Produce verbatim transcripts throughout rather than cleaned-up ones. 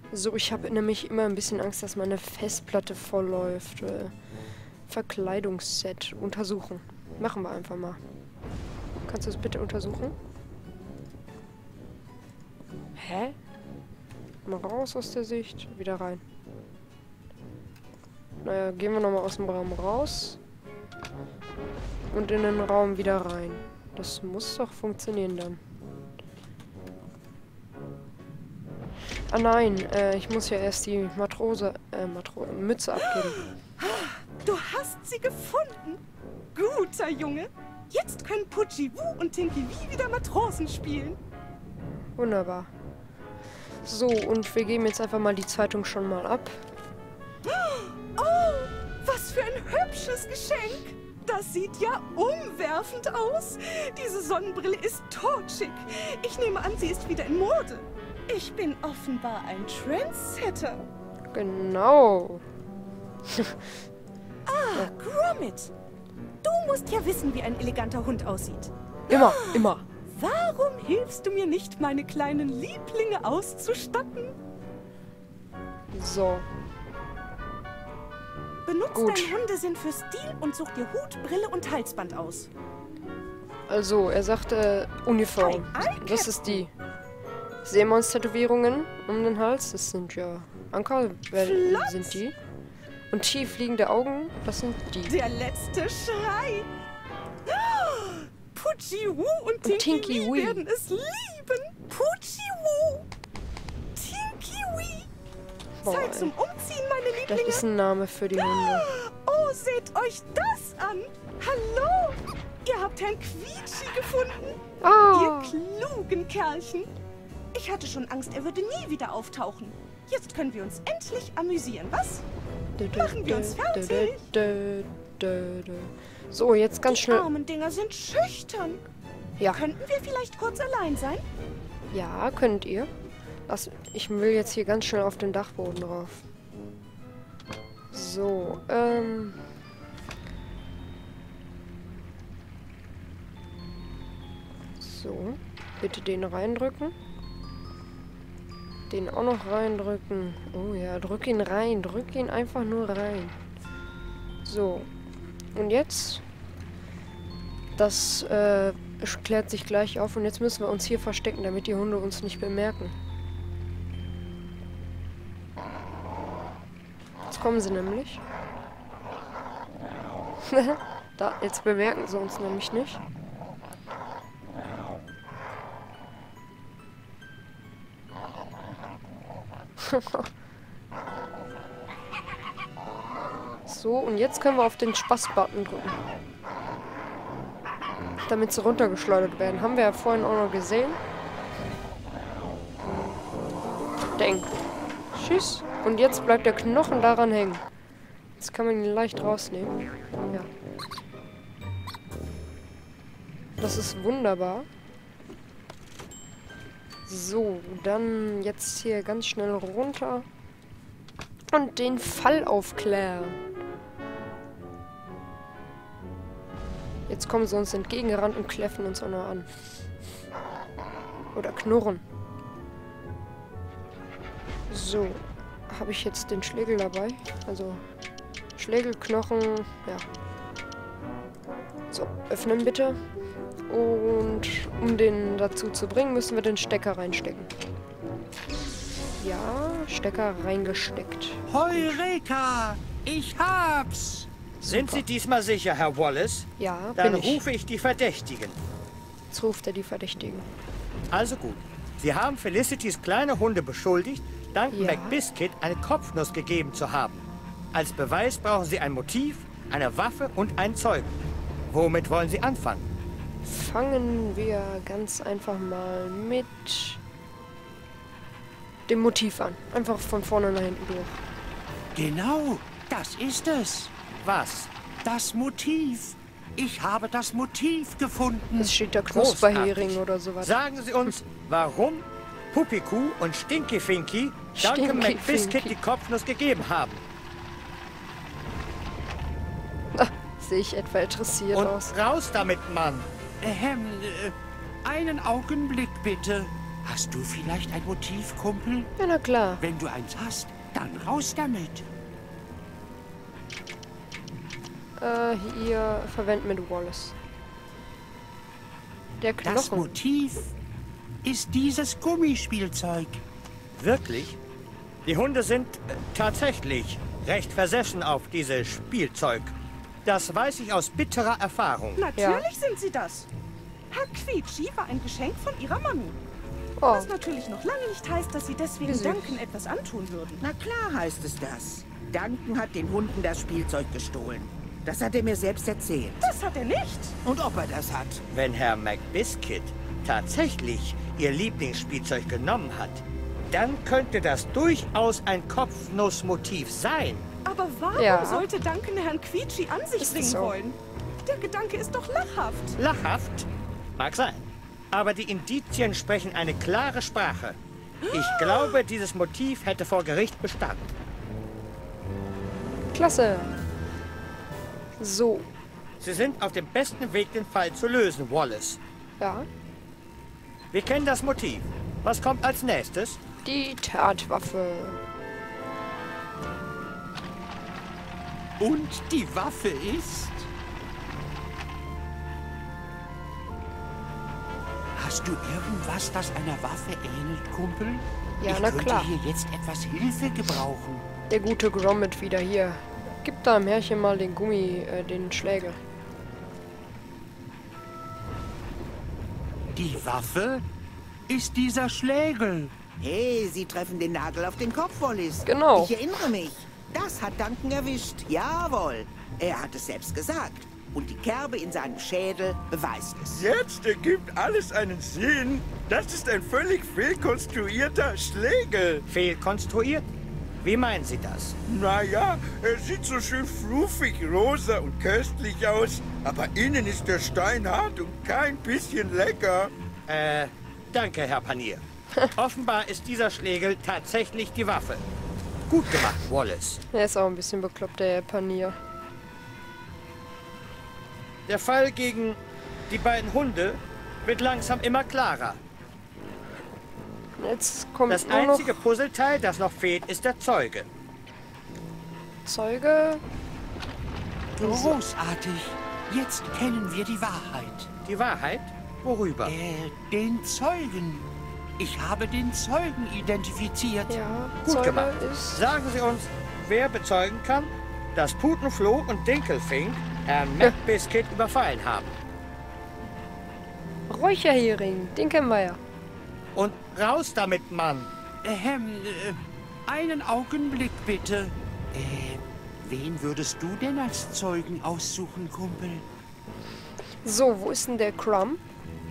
So, ich habe nämlich immer ein bisschen Angst, dass meine Festplatte vollläuft. Äh, Verkleidungsset untersuchen. Machen wir einfach mal. Kannst du es bitte untersuchen? Hä? Mal raus aus der Sicht. Wieder rein. Naja, gehen wir nochmal aus dem Raum raus. Und in den Raum wieder rein. Das muss doch funktionieren dann. Ah nein, äh, ich muss ja erst die Matrose, äh, Matro Mütze abgeben. Du hast sie gefunden. Guter Junge. Jetzt können Pucci Wu und Tinky Wee wieder Matrosen spielen. Wunderbar. So, und wir geben jetzt einfach mal die Zeitung schon mal ab. Oh, was für ein hübsches Geschenk. Das sieht ja umwerfend aus. Diese Sonnenbrille ist totschick. Ich nehme an, sie ist wieder in Mode. Ich bin offenbar ein Trendsetter. Genau. Ah, Gromit. Du musst ja wissen, wie ein eleganter Hund aussieht. Immer, immer. Warum hilfst du mir nicht, meine kleinen Lieblinge auszustatten? So. Benutzt Gut. deinen Hundesinn für Stil und such dir Hut, Brille und Halsband aus. Also, er sagte Uniform. Ei, ei, Das ist die Seemons-Tätowierungen um den Hals. Das sind ja Anker, wer Flott. sind die? Und tief liegende Augen, das sind die. Der letzte Schrei. Pucci Wu und Tinky, Tinky Wee Wee. werden es lieben. Pucci Wu. Tinky Wee. Boah, Zeit ey. zum Umziehen, meine Das Lieblinge. ist ein Name für die Hunde. Oh, seht euch das an. Hallo. Ihr habt Herrn Quietschi gefunden. Ah. Ihr klugen Kerlchen. Ich hatte schon Angst, er würde nie wieder auftauchen. Jetzt können wir uns endlich amüsieren, was? Machen wir uns fertig. So, jetzt ganz Die schnell. armen Dinger sind schüchtern. Ja, Könnten wir vielleicht kurz allein sein? ja, könnt ihr. Lass, ich will jetzt hier ganz schnell auf den Dachboden drauf. So, ähm. So, bitte den reindrücken. Den auch noch reindrücken. Oh ja, drück ihn rein. Drück ihn einfach nur rein. So. Und jetzt? Das äh, klärt sich gleich auf. Und jetzt müssen wir uns hier verstecken, damit die Hunde uns nicht bemerken. Jetzt kommen sie nämlich. Da, jetzt bemerken sie uns nämlich nicht. So, und jetzt können wir auf den Spaß-Button drücken. Damit sie runtergeschleudert werden. Haben wir ja vorhin auch noch gesehen. Denk. Tschüss. Und jetzt bleibt der Knochen daran hängen. Jetzt kann man ihn leicht rausnehmen. Ja. Das ist wunderbar. So, dann jetzt hier ganz schnell runter. Und den Fall aufklären. Jetzt kommen sie uns entgegengerannt und kläffen uns auch noch an. Oder knurren. So. Habe ich jetzt den Schlegel dabei? Also Schlegelknochen. Ja. So, öffnen bitte. Und um den dazu zu bringen, müssen wir den Stecker reinstecken. Ja, Stecker reingesteckt. Heureka! Ich hab's! Sind Sie diesmal sicher, Herr Wallace? Ja, Dann bin ich. rufe ich die Verdächtigen. Jetzt ruft er die Verdächtigen. Also gut. Sie haben Felicitys kleine Hunde beschuldigt, dank Ja. McBiscuit eine Kopfnuss gegeben zu haben. Als Beweis brauchen Sie ein Motiv, eine Waffe und einen Zeugen. Womit wollen Sie anfangen? Fangen wir ganz einfach mal mit dem Motiv an. Einfach von vorne nach hinten durch. Genau, das ist es. Was? Das Motiv. Ich habe das Motiv gefunden. Es steht da Knusperhering oder sowas. Sagen Sie uns, warum Pupiku und Stinky Finky danke Stinky McBiscuit Finky. die Kopfnuss gegeben haben. Sehe ich etwa interessiert Und aus. raus damit, Mann! Ähm, äh, einen Augenblick bitte. Hast du vielleicht ein Motiv, Kumpel? Ja, na klar. Wenn du eins hast, dann raus damit. Äh, hier verwenden mit Wallace. Der Knochen. Das Motiv ist dieses Gummispielzeug. Wirklich? Die Hunde sind äh, tatsächlich recht versessen auf dieses Spielzeug. Das weiß ich aus bitterer Erfahrung. Natürlich Ja. sind sie das. Herr Quietschi war ein Geschenk von ihrer Mami. Oh, Was natürlich noch lange nicht heißt, dass sie deswegen Wie süß. Duncan etwas antun würden. Na klar heißt es das. Duncan hat den Hunden das Spielzeug gestohlen. Das hat er mir selbst erzählt. Das hat er nicht. Und ob er das hat? Wenn Herr McBiscuit tatsächlich ihr Lieblingsspielzeug genommen hat, dann könnte das durchaus ein Kopfnussmotiv sein. Aber warum Ja. sollte Duncan Herrn Quietschi an sich Ist bringen so. wollen? Der Gedanke ist doch lachhaft. Lachhaft? Mag sein. Aber die Indizien sprechen eine klare Sprache. Ich glaube, dieses Motiv hätte vor Gericht bestanden. klasse. So, Sie sind auf dem besten Weg, den Fall zu lösen, Wallace. ja. Wir kennen das Motiv. Was kommt als nächstes? Die Tatwaffe. Und die Waffe ist... Hast du irgendwas, das einer Waffe ähnelt, Kumpel? Ja, ich na könnte klar. hier jetzt etwas Hilfe gebrauchen. Der gute Gromit wieder hier. Gib da im Herrchen mal den Gummi, äh, den Schläger. Die Waffe ist dieser Schlägel. Hey, Sie treffen den Nagel auf den Kopf, Wallace. Genau. Ich erinnere mich. Das hat Duncan erwischt. Jawohl. Er hat es selbst gesagt. Und die Kerbe in seinem Schädel beweist es. Jetzt ergibt alles einen Sinn. Das ist ein völlig fehlkonstruierter Schlägel. Fehlkonstruiert? Wie meinen Sie das? Naja, er sieht so schön fluffig, rosa und köstlich aus. Aber innen ist der Stein hart und kein bisschen lecker. Äh, danke, Herr Panier. Offenbar ist dieser Schlägel tatsächlich die Waffe. Gut gemacht, Wallace. Er ist auch ein bisschen bekloppt, der Panier. Der Fall gegen die beiden Hunde wird langsam immer klarer. Jetzt kommt Das nur einzige noch Puzzleteil, das noch fehlt, ist der Zeuge. Zeuge. Großartig. Jetzt kennen wir die Wahrheit. Die Wahrheit? Worüber? Äh, den Zeugen. Ich habe den Zeugen identifiziert. Ja, Gut Zeuge gemacht. ist... Sagen Sie uns, wer bezeugen kann, dass Putenfloh und Dinkelfink Herrn McBiscuit überfallen haben. Räucherhering, den kennen wir ja. Und raus damit, Mann! Ähm, äh, einen Augenblick bitte. Äh, wen würdest du denn als Zeugen aussuchen, Kumpel? So, wo ist denn der Crumb?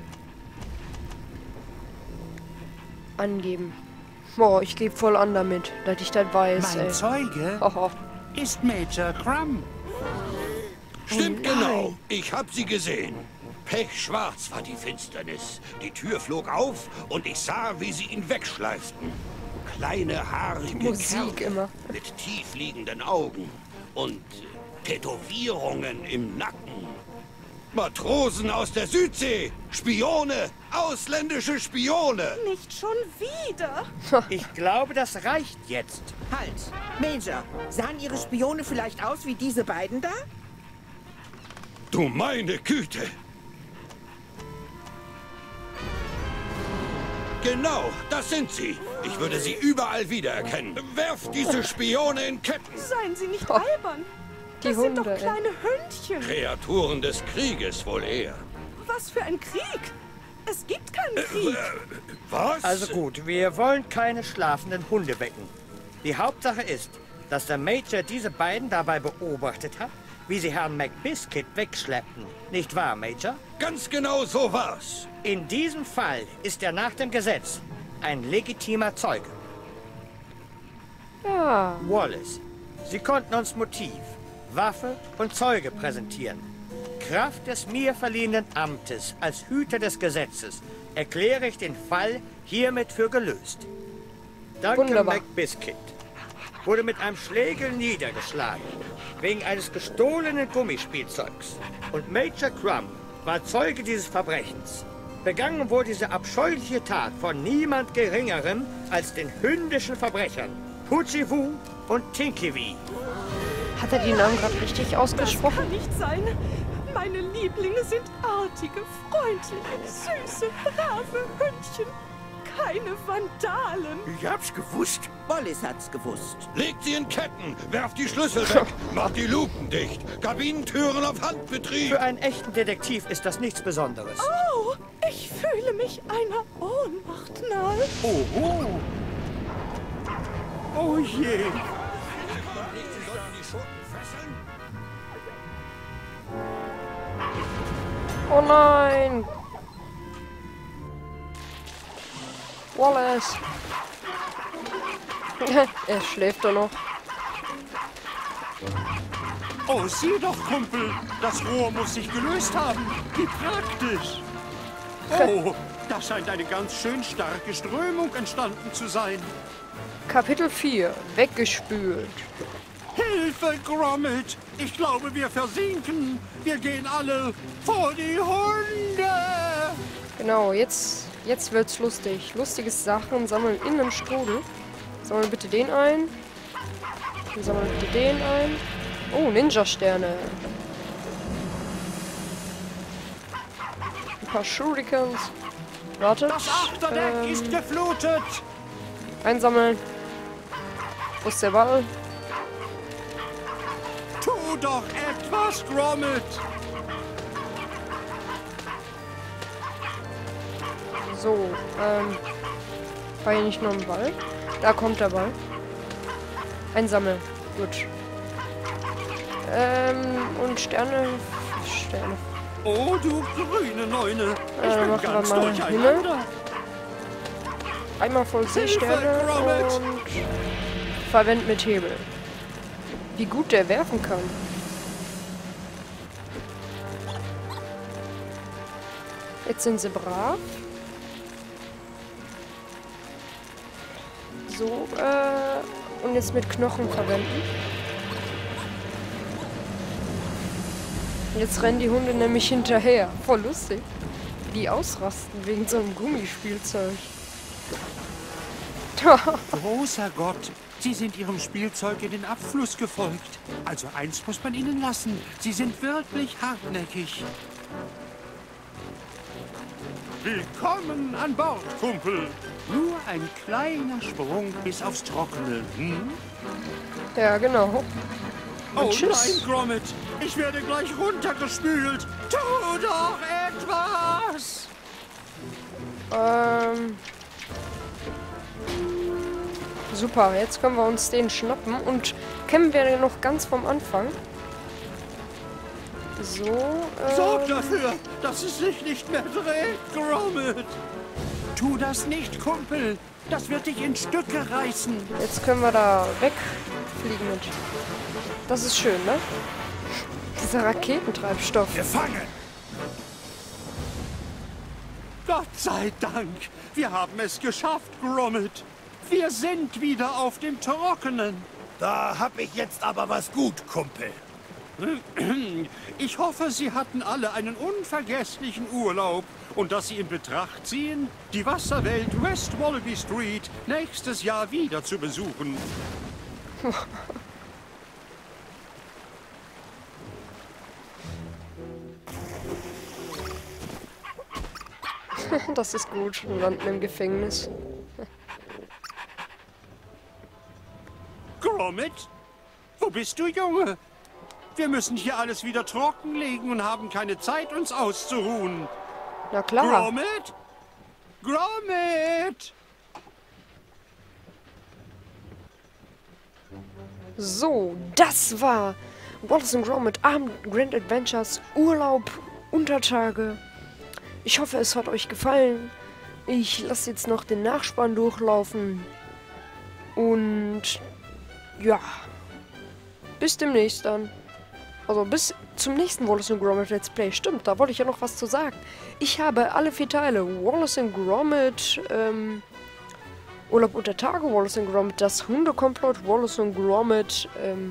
Angeben. Boah, ich gebe voll an damit, dass ich das weiß, Mein ey. Zeuge Oho. ist Major Crumb. Stimmt Oh nein. genau. Ich hab sie gesehen. Pechschwarz war die Finsternis. Die Tür flog auf und ich sah, wie sie ihn wegschleiften. Kleine, haarige Musik Kerle immer. mit tiefliegenden Augen und Tätowierungen im Nacken. Matrosen aus der Südsee, Spione, ausländische Spione. Nicht schon wieder. Ich glaube, das reicht jetzt. Halt. Major, sahen Ihre Spione vielleicht aus wie diese beiden da? Du meine Güte. Genau, das sind sie. Ich würde sie überall wiedererkennen. Werft diese Spione in Ketten. Seien Sie nicht Oh. albern. Die Das sind Hunde, doch ey. kleine Hündchen. Kreaturen des Krieges wohl eher. Was für ein Krieg. Es gibt keinen Krieg. Was? Also gut, wir wollen keine schlafenden Hunde wecken. Die Hauptsache ist, dass der Major diese beiden dabei beobachtet hat, wie sie Herrn McBiscuit wegschleppten. Nicht wahr, Major? Ganz genau so war's. In diesem Fall ist er nach dem Gesetz ein legitimer Zeuge. Ja, Wallace, Sie konnten uns Motiv, Waffe und Zeuge präsentieren. Kraft des mir verliehenen Amtes als Hüter des Gesetzes erkläre ich den Fall hiermit für gelöst. Duncan Wunderbar. McBiscuit wurde mit einem Schlägel niedergeschlagen, wegen eines gestohlenen Gummispielzeugs. Und Major Crumb war Zeuge dieses Verbrechens. begangen wurde diese abscheuliche Tat von niemand Geringerem als den hündischen Verbrechern Pucci Wu und Tinky Wee. Hat er die Namen gerade richtig Das ausgesprochen? kann nicht sein. Meine Lieblinge sind artige, freundliche, süße, brave Hündchen. Keine Vandalen. Ich hab's gewusst. Wallace hat's gewusst. Legt sie in Ketten, werft die Schlüssel weg, macht die Luken dicht, Kabinentüren auf Handbetrieb. Für einen echten Detektiv ist das nichts Besonderes. Oh, ich fühle mich einer Ohnmacht nahe. Oho. Oh je. Oh nein! Wallace! Er schläft doch noch. Oh, sieh doch, Kumpel. Das Rohr muss sich gelöst haben. Wie praktisch. Oh, da scheint eine ganz schön starke Strömung entstanden zu sein. Kapitel vier. Weggespült. Hilfe, Gromit! Ich glaube, wir versinken. Wir gehen alle vor die Hunde. Genau, jetzt, jetzt wird's lustig. Lustige Sachen sammeln in den Strudel. Sammeln bitte den ein. Wir sammeln bitte den ein. Oh, Ninja-Sterne. Ein paar Shurikens. Wartet. Das Achterdeck ähm, ist geflutet. Einsammeln. Wo ist der Ball? Tu doch etwas, Gromit. So, ähm. War hier nicht noch ein Ball? Da kommt der Ball. Einsammeln. Gut. Ähm, und Sterne. Sterne. Oh, du grüne Neune. Ich Äh, bin machen wir ganz mal durcheinander. Einmal voll Seesterne Hilfe, Gromit! und verwend mit Hebel. Wie gut der werfen kann. Jetzt sind sie brav. So, äh, und jetzt mit Knochen verwenden. Jetzt rennen die Hunde nämlich hinterher. Voll lustig. Die ausrasten wegen so einem Gummispielzeug. Großer Gott, Sie sind Ihrem Spielzeug in den Abfluss gefolgt. Also eins muss man Ihnen lassen. Sie sind wirklich hartnäckig. Willkommen an Bord, Kumpel. Nur ein kleiner Sprung bis aufs Trockene. Hm? Ja, genau. Oh tschüss. nein, Gromit. Ich werde gleich runtergespült. Tu doch etwas. Ähm. Super, jetzt können wir uns den schnappen und kennen wir noch ganz vom Anfang. So, ähm, Sorg dafür, dass es sich nicht mehr dreht, Gromit. Tu das nicht, Kumpel. Das wird dich in Stücke reißen. jetzt können wir da wegfliegen mit. Das ist schön, ne? Dieser Raketentreibstoff. Gefangen! Gott sei Dank. Wir haben es geschafft, Gromit. Wir sind wieder auf dem Trockenen. Da hab ich jetzt aber was gut, Kumpel. Ich hoffe, Sie hatten alle einen unvergesslichen Urlaub und dass Sie in Betracht ziehen, die Wasserwelt West Wallaby Street nächstes Jahr wieder zu besuchen. Das ist gut. Wir landen im Gefängnis. Gromit? Wo bist du, Junge? Wir müssen hier alles wieder trockenlegen und haben keine Zeit, uns auszuruhen. Na klar. Gromit? Gromit! So, das war Wallace and Gromit Abend Grand Adventures Urlaub Untertage. Ich hoffe, es hat euch gefallen. Ich lasse jetzt noch den Nachspann durchlaufen. Und ja, bis demnächst dann. Also bis zum nächsten Wallace and Gromit Let's Play. Stimmt, da wollte ich ja noch was zu sagen. Ich habe alle vier Teile. Wallace and Gromit, ähm, Urlaub unter Tage, Wallace and Gromit, das Hundekomplott, Wallace and Gromit, ähm,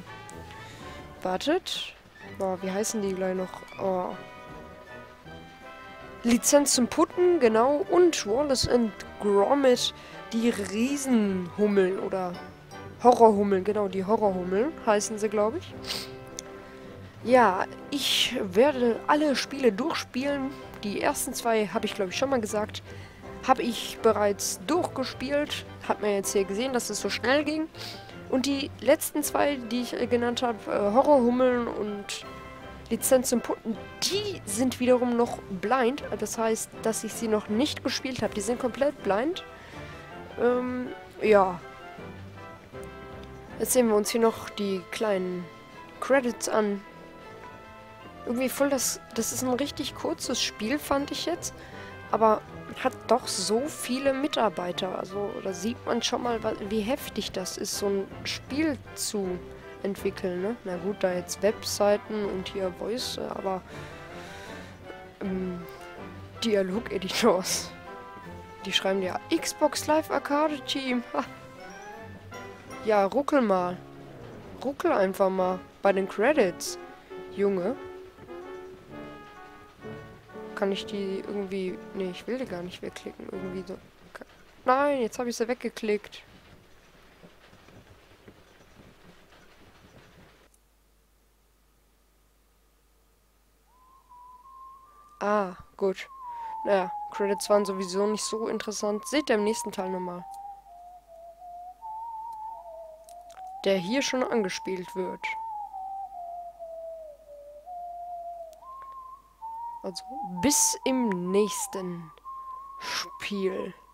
wartet. Oh, wie heißen die gleich noch? Oh. Lizenz zum Putten, genau. Und Wallace and Gromit, die Riesenhummeln oder Horrorhummeln, genau, die Horrorhummeln heißen sie, glaube ich. Ja, ich werde alle Spiele durchspielen. Die ersten zwei habe ich, glaube ich, schon mal gesagt. Habe ich bereits durchgespielt. Hat man jetzt hier gesehen, dass es so schnell ging. Und die letzten zwei, die ich äh, genannt habe, äh, Horrorhummeln und Lizenz zum Putten, die sind wiederum noch blind. Das heißt, dass ich sie noch nicht gespielt habe. Die sind komplett blind. Ähm, ja. Jetzt sehen wir uns hier noch die kleinen Credits an. Irgendwie voll das... Das ist ein richtig kurzes Spiel, fand ich jetzt. Aber hat doch so viele Mitarbeiter. Also, da sieht man schon mal, wie heftig das ist, so ein Spiel zu entwickeln, ne? Na gut, da jetzt Webseiten und hier Voice, aber ähm, Dialog-Editors. Die schreiben ja Xbox Live Arcade Team. Ha. Ja, ruckel mal. Ruckel einfach mal bei den Credits. Junge. Kann ich die irgendwie... Nee, ich will die gar nicht wegklicken. Irgendwie so... Nein, jetzt habe ich sie weggeklickt. Ah, gut. Naja, Credits waren sowieso nicht so interessant. Seht ihr im nächsten Teil nochmal. Der hier schon angespielt wird. Also bis im nächsten Spiel.